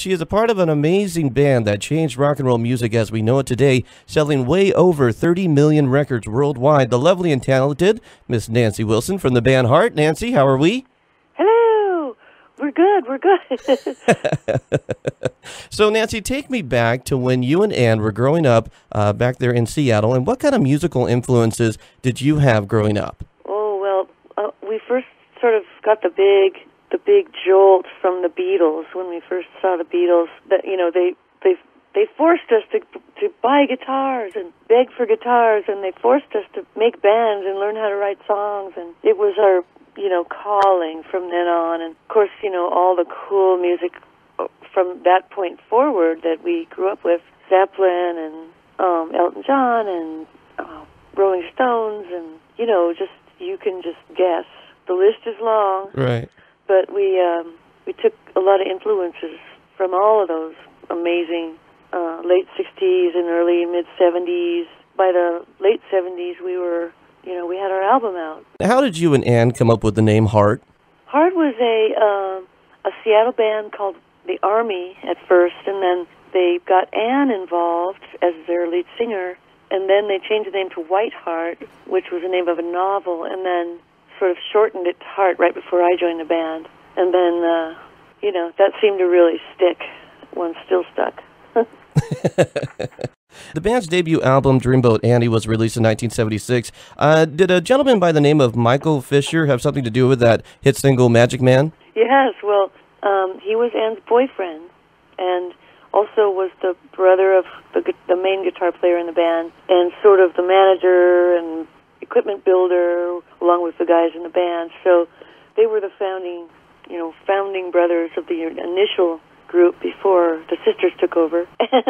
She is a part of an amazing band that changed rock and roll music as we know it today, selling way over 30 million records worldwide. The lovely and talented Miss Nancy Wilson from the band Heart. Nancy, how are we? Hello. We're good. So, Nancy, take me back to when you and Ann were growing up back there in Seattle, and what kind of musical influences did you have growing up? Oh, well, we first sort of got the big jolt from the Beatles when we first saw the Beatles. That they forced us to buy guitars and beg for guitars, and they forced us to make bands and learn how to write songs, and it was our calling from then on. And of course, all the cool music from that point forward that we grew up with, Zeppelin and Elton John and Rolling Stones, and just you can just guess. The list is long. Right. But we took a lot of influences from all of those amazing late 60s and early mid 70s. By the late 70s, we had our album out. How did you and Ann come up with the name Heart? Heart was a Seattle band called the Army at first, and then they got Ann involved as their lead singer, and then they changed the name to White Heart, which was the name of a novel, and then sort of shortened it to Heart right before I joined the band. And then, that seemed to really stick. One still stuck. The band's debut album, Dreamboat Annie, was released in 1976. Did a gentleman by the name of Michael Fisher have something to do with that hit single, Magic Man? Yes, well, he was Ann's boyfriend, and also was the brother of the main guitar player in the band, and sort of the manager and equipment builder, along with the guys in the band. So they were the founding brothers of the initial group before the sisters took over.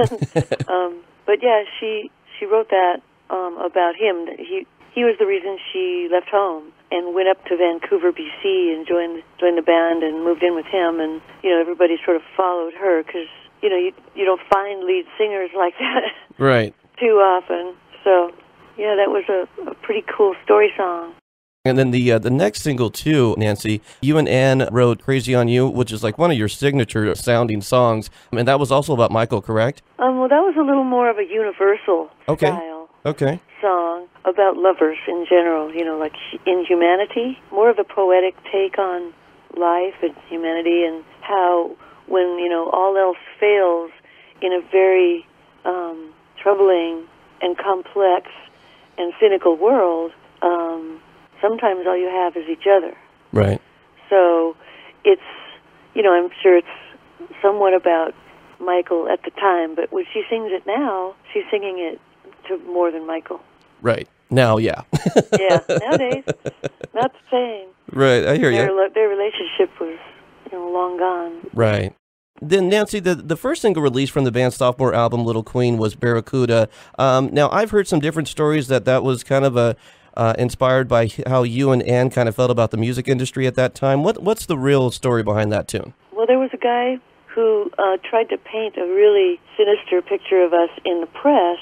But yeah, she wrote that about him. He was the reason she left home and went up to Vancouver, BC, and joined the band and moved in with him. And everybody sort of followed her because you don't find lead singers like that right too often. So yeah, that was a pretty cool story song. And then the next single, too, Nancy, you and Ann wrote Crazy on You, which is like one of your signature sounding songs. And that was also about Michael, correct? Well, that was a little more of a universal style song about lovers in general, like in humanity. More of a poetic take on life and humanity, and how when, all else fails in a very troubling and complex and cynical world, sometimes all you have is each other. Right. So it's, I'm sure it's somewhat about Michael at the time, but when she sings it now, she's singing it to more than Michael. Right. Now, yeah. Yeah, nowadays, not the same. Right, I hear you. Their relationship was, long gone. Right. Then, Nancy, the first single released from the band's sophomore album, Little Queen, was Barracuda. Now, I've heard some different stories that was kind of inspired by how you and Ann kind of felt about the music industry at that time. What's the real story behind that tune? Well, there was a guy who tried to paint a really sinister picture of us in the press.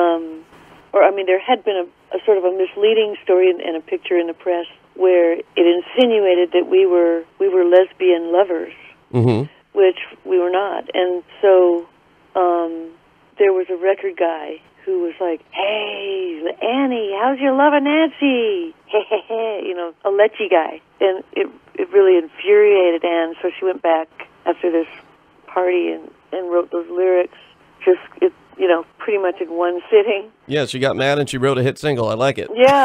There had been a sort of a misleading story and a picture in the press where it insinuated that we were lesbian lovers, which we were not. And so there was a record guy who was like, "Hey, Annie, how's your lover Nancy?" A lechy guy. And it really infuriated Ann, so she went back after this party and wrote those lyrics, pretty much in one sitting. Yeah, she got mad and she wrote a hit single. I like it. Yeah.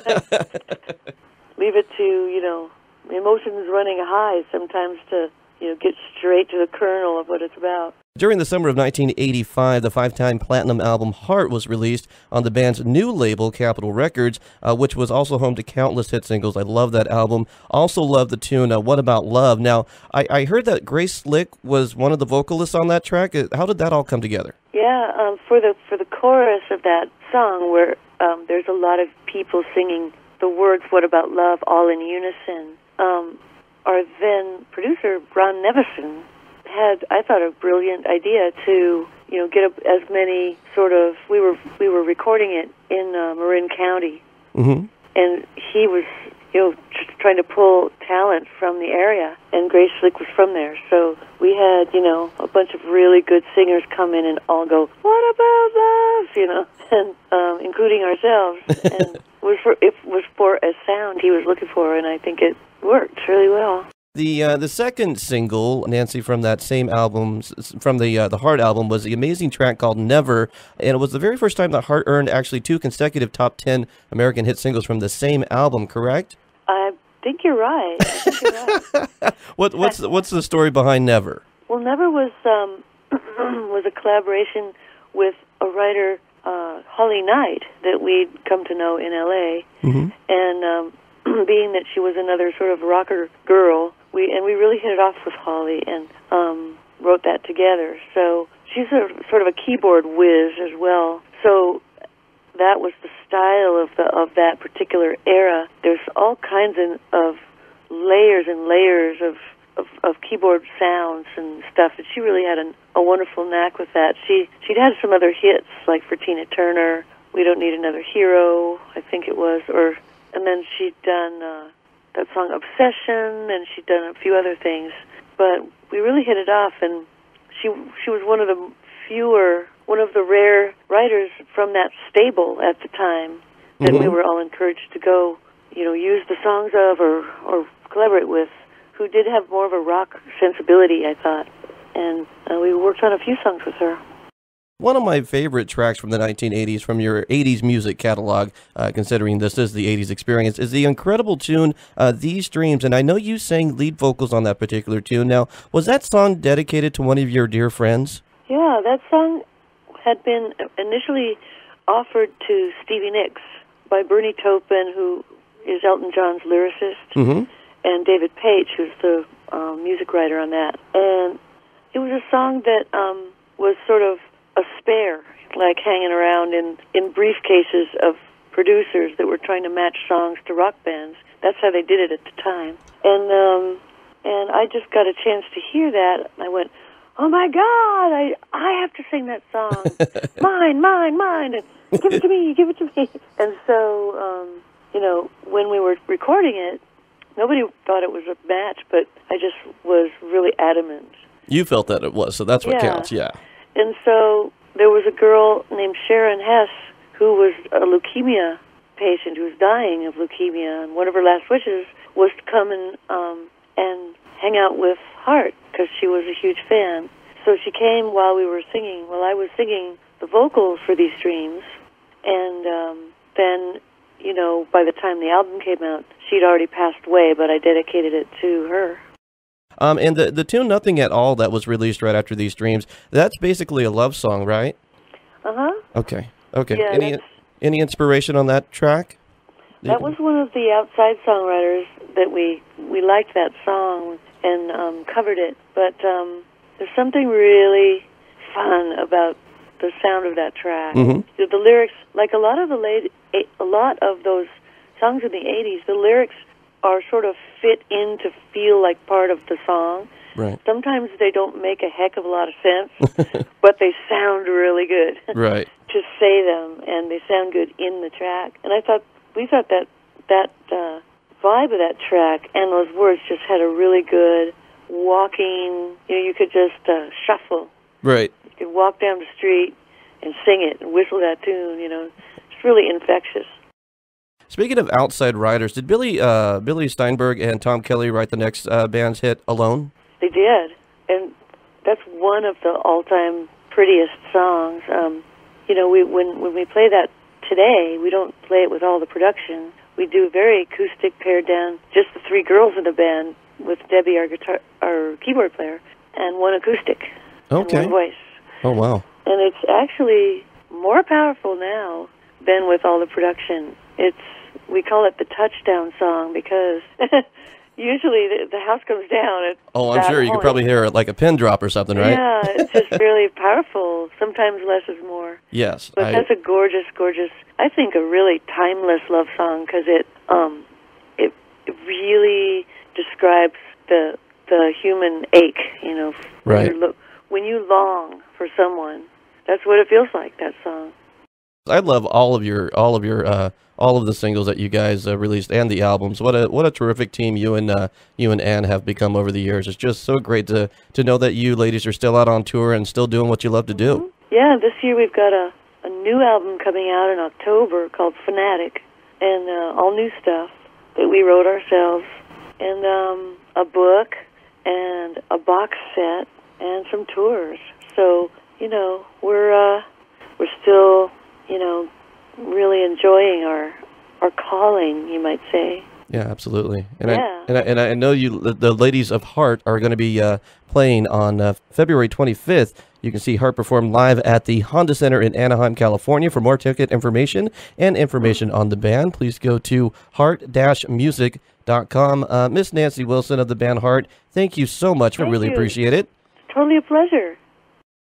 Leave it to, emotions running high sometimes to, get straight to the kernel of what it's about. During the summer of 1985, the 5-time platinum album Heart was released on the band's new label, Capitol Records, which was also home to countless hit singles. I love that album. Also love the tune, What About Love? Now, I heard that Grace Slick was one of the vocalists on that track. How did that all come together? Yeah, for the chorus of that song, where there's a lot of people singing the words "What About Love" all in unison, our then producer, Ron Nevison, had, I thought, a brilliant idea to, get as many sort of, we were recording it in Marin County, and he was trying to pull talent from the area, and Grace Slick was from there. So we had, a bunch of really good singers come in and all go, "What about love?" And including ourselves. And it was for a sound he was looking for, and I think it worked really well. The second single, Nancy, from that same album, from the Heart album, was the amazing track called "Never," and it was the very first time that Heart earned actually 2 consecutive top 10 American hit singles from the same album. Correct? I think you're right. What's the story behind "Never"? Well, "Never" was was a collaboration with a writer, Holly Knight, that we'd come to know in L.A. Mm-hmm. And being that she was another sort of rocker girl, we really hit it off with Holly and wrote that together. So she's sort of a keyboard whiz as well. So that was the style of that particular era. There's all kinds of layers and layers of keyboard sounds and stuff, and she really had a wonderful knack with that. She'd had some other hits, like for Tina Turner, "We Don't Need Another Hero," I think it was, and then she'd done that song "Obsession," and she'd done a few other things. But we really hit it off, and she was one of the rare writers from that stable at the time that we were all encouraged to go, use the songs of or collaborate with, who did have more of a rock sensibility, I thought. And we worked on a few songs with her. One of my favorite tracks from the 1980s, from your 80s music catalog, considering this is the 80s experience, is the incredible tune, These Dreams. And I know you sang lead vocals on that particular tune. Now, was that song dedicated to one of your dear friends? Yeah, that song had been initially offered to Stevie Nicks by Bernie Taupin, who is Elton John's lyricist, and David Paich, who's the music writer on that. And it was a song that was sort of a spare, like hanging around in briefcases of producers that were trying to match songs to rock bands. That's how they did it at the time. And I just got a chance to hear that. I went, "Oh my God, I have to sing that song. Mine, and give it to me, give it to me." And so, when we were recording it, nobody thought it was a match, but I just was really adamant. You felt that it was, so that's what counts, yeah. And so there was a girl named Sharon Hess who was a leukemia patient who was dying of leukemia, and one of her last wishes was to come and hang out with Heart because she was a huge fan. So she came while we were singing, while I was singing the vocals for These Dreams, and then, by the time the album came out, she'd already passed away, but I dedicated it to her. And the tune "Nothing at All" that was released right after These Dreams, that's basically a love song, right? Uh-huh. Okay. Yeah, Any inspiration on that track? That was one of the outside songwriters that we liked that song and covered it. But there's something really fun about the sound of that track. The lyrics, like a lot of those songs in the 80s, the lyrics are sort of fit in to feel like part of the song. Right. Sometimes they don't make a heck of a lot of sense, but they sound really good. Right. To say them, and they sound good in the track. And we thought that vibe of that track and those words just had a really good walking, you could just shuffle. Right. You could walk down the street and sing it and whistle that tune, It's really infectious. Speaking of outside writers, did Billy Steinberg and Tom Kelly write the next band's hit, "Alone"? They did, and that's one of the all-time prettiest songs. When we play that today, we don't play it with all the production. We do very acoustic, pared down, just the 3 girls in the band with Debbie, our keyboard player, and one acoustic, and one voice. Oh wow! And it's actually more powerful now than with all the production. We call it the touchdown song because usually the house comes down. I'm sure you could probably hear it like a pin drop or something, right? Yeah, it's just really powerful. Sometimes less is more. Yes. But that's a gorgeous, I think a really timeless love song because it really describes the human ache, Right. When you long for someone, that's what it feels like, that song. I love all of the singles that you guys released and the albums. What a terrific team you and Ann have become over the years. It's just so great to know that you ladies are still out on tour and still doing what you love to do. Yeah, this year we've got a new album coming out in October called Fanatic, and all new stuff that we wrote ourselves, and a book and a box set and some tours. So, we're still, really enjoying our calling, you might say. Yeah, absolutely. And Yeah. I know the Ladies of Heart are going to be playing on February 25th. You can see Heart perform live at the Honda Center in Anaheim, California. For more ticket information and information on the band, please go to heart-music.com. Miss Nancy Wilson of the band Heart, thank you so much. We really appreciate it. Totally a pleasure.